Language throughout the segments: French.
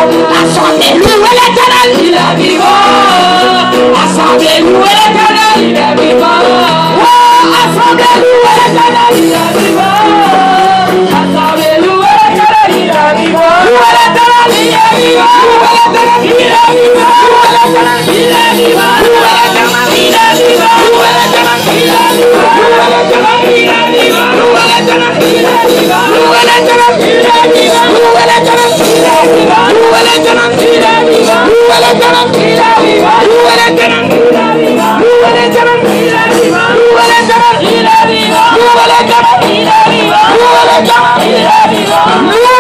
Assemblée, louez l'Éternel, il est vivant. Assemblée, louez l'Éternel, il est vivant. Assemblée, louez l'Éternel, il est vivant. Assemblée, louez l'Éternel, il est vivant. Louez l'Éternel, il est vivant. Louez l'Éternel, il est vivant. Louez l'Éternel, il est vivant. Louez l'Éternel, il est vivant. Louez l'Éternel, il est vivant. Louez l'Éternel, il est vivant. Louez l'Éternel, il est vivant. Louez l'Éternel, il est vivant. Louez l'Éternel, il est vivant. Louez l'Éternel, il est vivant. Louez l'Éternel, il est vivant. Louez l'Éternel, il est vivant. Louez l'Éternel, il est vivant. Louez l'Éternel, il est vivant. Louez l'Éternel, il est vivant. Louez l'Éternel, il est vivant. Louez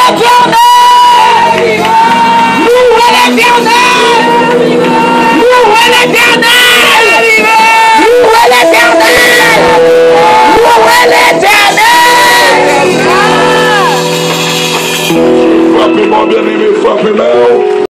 l'Éternel. Louez l'Éternel. Louez l'Éternel. Louez l'Éternel. Louez l'Éternel. Frappez-moi bien aimé, frappez-moi.